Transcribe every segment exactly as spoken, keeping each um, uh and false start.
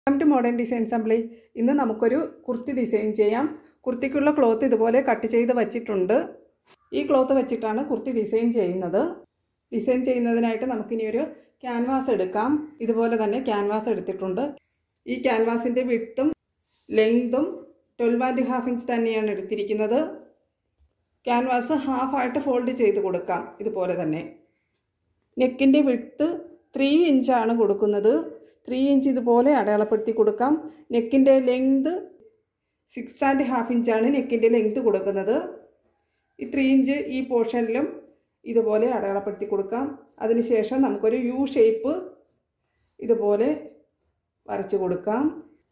Welcome to modern design assembly. ഇന്ന് നമുക്കൊരു kurti design ചെയ്യാം. കുർത്തിക്കുള്ള ക്ലോത്ത് ഇതുപോലെ കട്ട് ചെയ്ത് വച്ചിട്ടുണ്ട്. ഈ ക്ലോത്ത് വെച്ചിട്ടാണ് കുർത്തി ഡിസൈൻ ചെയ്യുന്നത്. ഡിസൈൻ ചെയ്യുന്നതിനായിട്ട് നമുക്കിനി ഒരു ക്യാൻവാസ് എടുക്കാം. ഇതുപോലെ തന്നെ ക്യാൻവാസ് എടുത്തിട്ടുണ്ട്. ഈ ക്യാൻവാസിൻ്റെ വിഡ്ത്തും ലെങ്തും ട്വൽവ് ആൻഡ് ഹാഫ് ഇഞ്ച് തന്നെയാണ് എടുത്തിരിക്കുന്നത്. ക്യാൻവാസ് ഹാഫായിട്ട് ഫോൾഡ് ചെയ്ത് കൊടുക്കാം. ഇതുപോലെ തന്നെ നെക്കിൻ്റെ വിഡ്ത്ത് ത്രീ ഇഞ്ചാണ് കൊടുക്കുന്നത്. ത്രീ ഇഞ്ച് ഇതുപോലെ അടയാളപ്പെടുത്തി കൊടുക്കാം. നെക്കിൻ്റെ ലെങ്ത് സിക്സ് ആൻഡ് ഹാഫ് ഇഞ്ചാണ് നെക്കിൻ്റെ ലെങ്ത് കൊടുക്കുന്നത്. ഈ ത്രീ ഇഞ്ച് ഈ പോർഷനിലും ഇതുപോലെ അടയാളപ്പെടുത്തി കൊടുക്കാം. അതിനുശേഷം നമുക്കൊരു യു ഷേപ്പ് ഇതുപോലെ വരച്ച് കൊടുക്കാം.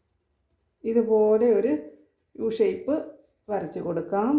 ഇതുപോലെ ഒരു യു ഷേപ്പ് വരച്ച് കൊടുക്കാം.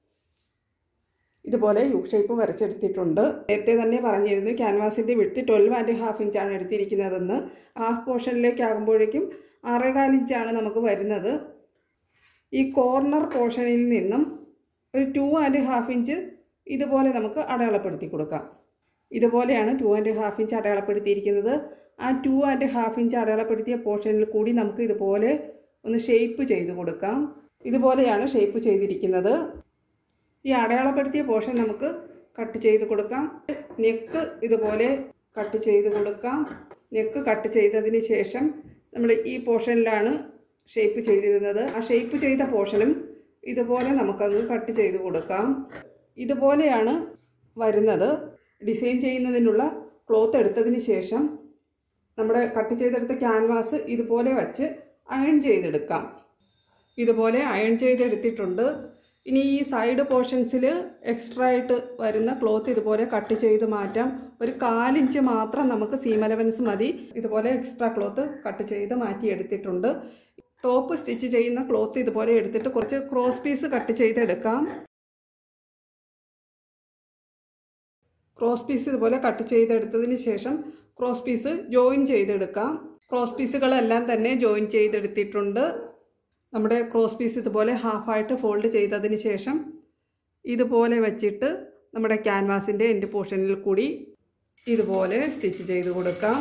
ഇതുപോലെ യു ഷേപ്പ് വരച്ചെടുത്തിട്ടുണ്ട്. നേരത്തെ തന്നെ പറഞ്ഞിരുന്നു ക്യാൻവാസിൻ്റെ വിഡ്ത്ത് ട്വൽവ് ആൻഡ് ഹാഫ് ഇഞ്ചാണ് എടുത്തിരിക്കുന്നതെന്ന്. ഹാഫ് പോർഷനിലേക്ക് ആകുമ്പോഴേക്കും ആറേകാൽ ഇഞ്ചാണ് നമുക്ക് വരുന്നത്. ഈ കോർണർ പോർഷനിൽ നിന്നും ഒരു ടു ആൻഡ് ഹാഫ് ഇഞ്ച് ഇതുപോലെ നമുക്ക് അടയാളപ്പെടുത്തി കൊടുക്കാം. ഇതുപോലെയാണ് ടു ആൻഡ് ഹാഫ് ഇഞ്ച് അടയാളപ്പെടുത്തിയിരിക്കുന്നത്. ആ ടു ആൻഡ് ഹാഫ് ഇഞ്ച് അടയാളപ്പെടുത്തിയ പോർഷനിൽ കൂടി നമുക്ക് ഇതുപോലെ ഒന്ന് ഷേപ്പ് ചെയ്ത് കൊടുക്കാം. ഇതുപോലെയാണ് ഷേപ്പ് ചെയ്തിരിക്കുന്നത്. ഈ അടയാളപ്പെടുത്തിയ പോർഷൻ നമുക്ക് കട്ട് ചെയ്ത് കൊടുക്കാം. നെക്ക് ഇതുപോലെ കട്ട് ചെയ്ത് കൊടുക്കാം. നെക്ക് കട്ട് ചെയ്തതിന് ശേഷം നമ്മൾ ഈ പോർഷനിലാണ് ഷേപ്പ് ചെയ്തിരുന്നത്. ആ ഷേപ്പ് ചെയ്ത പോർഷനും ഇതുപോലെ നമുക്കങ്ങ് കട്ട് ചെയ്ത് കൊടുക്കാം. ഇതുപോലെയാണ് വരുന്നത്. ഡിസൈൻ ചെയ്യുന്നതിനുള്ള ക്ലോത്ത് എടുത്തതിന് ശേഷം നമ്മുടെ കട്ട് ചെയ്തെടുത്ത ക്യാൻവാസ് ഇതുപോലെ വച്ച് അയൺ ചെയ്തെടുക്കാം. ഇതുപോലെ അയൺ ചെയ്തെടുത്തിട്ടുണ്ട്. ഇനി ഈ സൈഡ് പോർഷൻസിൽ എക്സ്ട്രാ ആയിട്ട് വരുന്ന ക്ലോത്ത് ഇതുപോലെ കട്ട് ചെയ്ത് മാറ്റാം. ഒരു കാലിഞ്ച് മാത്രം നമുക്ക് സീം അലവൻസ് മതി. ഇതുപോലെ എക്സ്ട്രാ ക്ലോത്ത് കട്ട് ചെയ്ത് മാറ്റി എടുത്തിട്ടുണ്ട്. ടോപ്പ് സ്റ്റിച്ച് ചെയ്യുന്ന ക്ലോത്ത് ഇതുപോലെ എടുത്തിട്ട് കുറച്ച് ക്രോസ് പീസ് കട്ട് ചെയ്തെടുക്കാം. ക്രോസ് പീസ് ഇതുപോലെ കട്ട് ചെയ്തെടുത്തതിന് ശേഷം ക്രോസ് പീസ് ജോയിൻ ചെയ്തെടുക്കാം. ക്രോസ് പീസുകളെല്ലാം തന്നെ ജോയിൻ ചെയ്തെടുത്തിട്ടുണ്ട്. നമ്മുടെ ക്രോസ് പീസ് ഇതുപോലെ ഹാഫായിട്ട് ഫോൾഡ് ചെയ്തതിന് ശേഷം ഇതുപോലെ വച്ചിട്ട് നമ്മുടെ ക്യാൻവാസിൻ്റെ എൻഡ് പോർഷനിൽ കൂടി ഇതുപോലെ സ്റ്റിച്ച് ചെയ്ത് കൊടുക്കാം.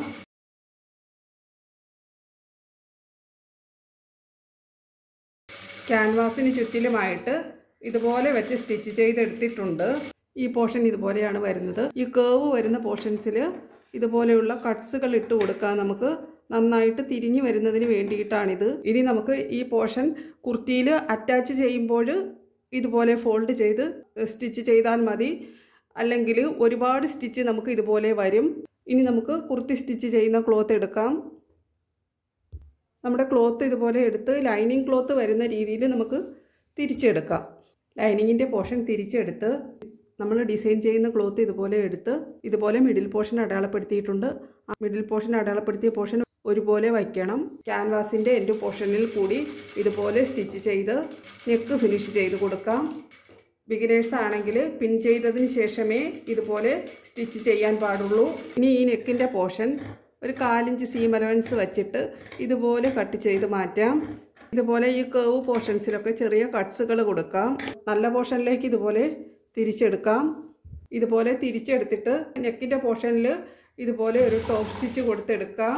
ക്യാൻവാസിന് ചുറ്റിലുമായിട്ട് ഇതുപോലെ വെച്ച് സ്റ്റിച്ച് ചെയ്തെടുത്തിട്ടുണ്ട്. ഈ പോർഷൻ ഇതുപോലെയാണ് വരുന്നത്. ഈ കേവ് വരുന്ന പോർഷൻസിൽ ഇതുപോലെയുള്ള കട്ട്സുകൾ ഇട്ട് കൊടുക്കാം. നമുക്ക് നന്നായിട്ട് തിരിഞ്ഞു വരുന്നതിന് വേണ്ടിയിട്ടാണിത്. ഇനി നമുക്ക് ഈ പോർഷൻ കുർത്തിയിൽ അറ്റാച്ച് ചെയ്യുമ്പോൾ ഇതുപോലെ ഫോൾഡ് ചെയ്ത് സ്റ്റിച്ച് ചെയ്താൽ മതി. അല്ലെങ്കിൽ ഒരുപാട് സ്റ്റിച്ച് നമുക്ക് ഇതുപോലെ വരും. ഇനി നമുക്ക് കുർത്തി സ്റ്റിച്ച് ചെയ്യുന്ന ക്ലോത്ത് എടുക്കാം. നമ്മുടെ ക്ലോത്ത് ഇതുപോലെ എടുത്ത് ലൈനിങ് ക്ലോത്ത് വരുന്ന രീതിയിൽ നമുക്ക് തിരിച്ചെടുക്കാം. ലൈനിങ്ങിൻ്റെ പോർഷൻ തിരിച്ചെടുത്ത് നമ്മൾ ഡിസൈൻ ചെയ്യുന്ന ക്ലോത്ത് ഇതുപോലെ എടുത്ത് ഇതുപോലെ മിഡിൽ പോർഷൻ അടയാളപ്പെടുത്തിയിട്ടുണ്ട്. ആ മിഡിൽ പോർഷൻ അടയാളപ്പെടുത്തിയ പോർഷൻ ഒരുപോലെ വയ്ക്കണം. ക്യാൻവാസിൻ്റെ എൻഡ് പോർഷനിൽ കൂടി ഇതുപോലെ സ്റ്റിച്ച് ചെയ്ത് നെക്ക് ഫിനിഷ് ചെയ്ത് കൊടുക്കാം. ബിഗിനേഴ്സ് ആണെങ്കിൽ പിൻ ചെയ്തതിന് ശേഷമേ ഇതുപോലെ സ്റ്റിച്ച് ചെയ്യാൻ പാടുള്ളൂ. ഇനി ഈ നെക്കിൻ്റെ പോർഷൻ ഒരു കാലിഞ്ച് സീം അലവൻസ് വെച്ചിട്ട് ഇതുപോലെ കട്ട് ചെയ്ത് മാറ്റാം. ഇതുപോലെ ഈ കേവ് പോർഷൻസിലൊക്കെ ചെറിയ കട്ട്സുകൾ കൊടുക്കാം. നല്ല പോർഷനിലേക്ക് ഇതുപോലെ തിരിച്ചെടുക്കാം. ഇതുപോലെ തിരിച്ചെടുത്തിട്ട് നെക്കിൻ്റെ പോർഷനിൽ ഇതുപോലെ ഒരു ടോപ്പ് സ്റ്റിച്ച് കൊടുത്തെടുക്കാം.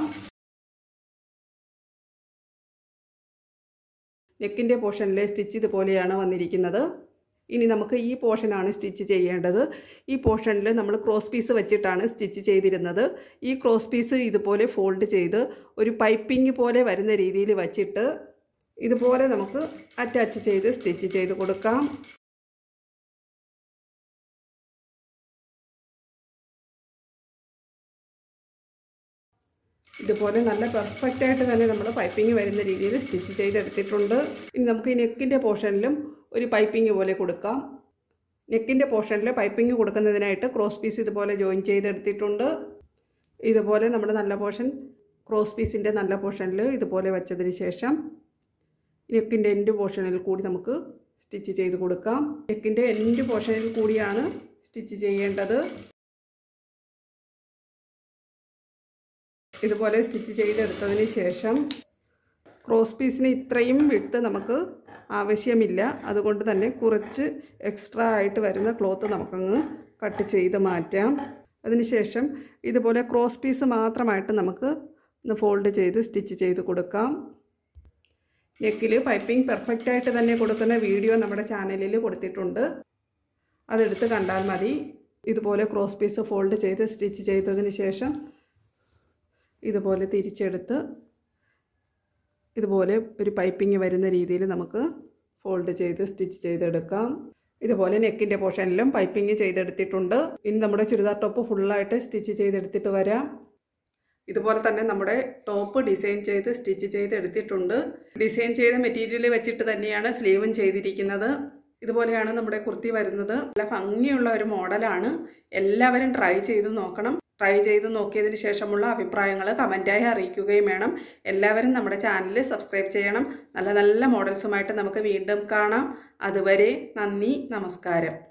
നെക്കിൻ്റെ പോർഷനിലെ സ്റ്റിച്ച് ഇതുപോലെയാണ് വന്നിരിക്കുന്നത്. ഇനി നമുക്ക് ഈ പോർഷനാണ് സ്റ്റിച്ച് ചെയ്യേണ്ടത്. ഈ പോർഷനിൽ നമ്മൾ ക്രോസ് പീസ് വെച്ചിട്ടാണ് സ്റ്റിച്ച് ചെയ്തിരുന്നത്. ഈ ക്രോസ് പീസ് ഇതുപോലെ ഫോൾഡ് ചെയ്ത് ഒരു പൈപ്പിംഗ് പോലെ വരുന്ന രീതിയിൽ വച്ചിട്ട് ഇതുപോലെ നമുക്ക് അറ്റാച്ച് ചെയ്ത് സ്റ്റിച്ച് ചെയ്ത് കൊടുക്കാം. ഇതുപോലെ നല്ല പെർഫെക്റ്റായിട്ട് തന്നെ നമ്മൾ പൈപ്പിംഗ് വരുന്ന രീതിയിൽ സ്റ്റിച്ച് ചെയ്തെടുത്തിട്ടുണ്ട്. ഇനി നമുക്ക് ഈ നെക്കിൻ്റെ പോർഷനിലും ഒരു പൈപ്പിംഗ് പോലെ കൊടുക്കാം. നെക്കിൻ്റെ പോർഷനിൽ പൈപ്പിംഗ് കൊടുക്കുന്നതിനായിട്ട് ക്രോസ് പീസ് ഇതുപോലെ ജോയിൻ ചെയ്തെടുത്തിട്ടുണ്ട്. ഇതുപോലെ നമ്മുടെ നല്ല പോർഷൻ ക്രോസ് പീസിൻ്റെ നല്ല പോർഷനിൽ ഇതുപോലെ വെച്ചതിന് ശേഷം നെക്കിൻ്റെ എൻഡ് പോർഷനിൽ കൂടി നമുക്ക് സ്റ്റിച്ച് ചെയ്ത് കൊടുക്കാം. നെക്കിൻ്റെ എൻഡ് പോർഷനിൽ കൂടിയാണ് സ്റ്റിച്ച് ചെയ്യേണ്ടത്. ഇതുപോലെ സ്റ്റിച്ച് ചെയ്തെടുത്തതിന് ശേഷം ക്രോസ് പീസിന് ഇത്രയും വിഡ്ത്ത് നമുക്ക് ആവശ്യമില്ല. അതുകൊണ്ട് തന്നെ കുറച്ച് എക്സ്ട്രാ ആയിട്ട് വരുന്ന ക്ലോത്ത് നമുക്കങ്ങ് കട്ട് ചെയ്ത് മാറ്റാം. അതിനുശേഷം ഇതുപോലെ ക്രോസ് പീസ് മാത്രമായിട്ട് നമുക്ക് ഒന്ന് ഫോൾഡ് ചെയ്ത് സ്റ്റിച്ച് ചെയ്ത് കൊടുക്കാം. നെക്കിൽ പൈപ്പിംഗ് പെർഫെക്റ്റ് ആയിട്ട് തന്നെ കൊടുക്കുന്ന വീഡിയോ നമ്മുടെ ചാനലിൽ കൊടുത്തിട്ടുണ്ട്. അതെടുത്ത് കണ്ടാൽ മതി. ഇതുപോലെ ക്രോസ് പീസ് ഫോൾഡ് ചെയ്ത് സ്റ്റിച്ച് ചെയ്തതിന് ശേഷം ഇതുപോലെ തിരിച്ചെടുത്ത് ഇതുപോലെ ഒരു പൈപ്പിംഗ് വരുന്ന രീതിയിൽ നമുക്ക് ഫോൾഡ് ചെയ്ത് സ്റ്റിച്ച് ചെയ്തെടുക്കാം. ഇതുപോലെ നെക്കിൻ്റെ പോർഷനിലും പൈപ്പിംഗ് ചെയ്തെടുത്തിട്ടുണ്ട്. ഇനി നമ്മുടെ ചുരിദാർ ടോപ്പ് ഫുള്ളായിട്ട് സ്റ്റിച്ച് ചെയ്തെടുത്തിട്ട് വരാം. ഇതുപോലെ തന്നെ നമ്മുടെ ടോപ്പ് ഡിസൈൻ ചെയ്ത് സ്റ്റിച്ച് ചെയ്തെടുത്തിട്ടുണ്ട്. ഡിസൈൻ ചെയ്ത മെറ്റീരിയൽ വെച്ചിട്ട് തന്നെയാണ് സ്ലീവും ചെയ്തിരിക്കുന്നത്. ഇതുപോലെയാണ് നമ്മുടെ കുർത്തി വരുന്നത്. നല്ല ഭംഗിയുള്ള ഒരു മോഡലാണ്. എല്ലാവരും ട്രൈ ചെയ്ത് നോക്കണം. ട്രൈ ചെയ്ത് നോക്കിയതിന് ശേഷമുള്ള അഭിപ്രായങ്ങൾ കമൻറ്റായി അറിയിക്കുകയും വേണം. എല്ലാവരും നമ്മുടെ ചാനൽ സബ്സ്ക്രൈബ് ചെയ്യണം. നല്ല നല്ല മോഡൽസുമായിട്ട് നമുക്ക് വീണ്ടും കാണാം. അതുവരെ നന്ദി, നമസ്കാരം.